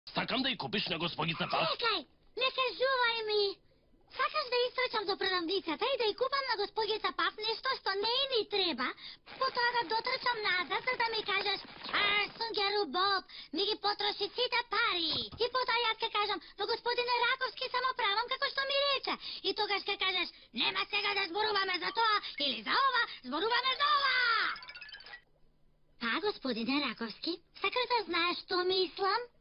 Сакам да ја купиш на господица Пав. Чекај, не кажувај ми. Сакаш да истрчам до продавницата и да ја купам на господица Пав нешто што не ни треба, потоа да дотрчам назад за да ми кажеш: Сунгеру Боб, ми ги потроши сите пари. И потоа јас ке кажам: но господине Раковски само правам како што ми рече. И тогаш ке кажеш: нема сега да зборуваме за тоа или за ова, зборуваме за ова. Господине Раковски, сакаш да знаеш што мислам?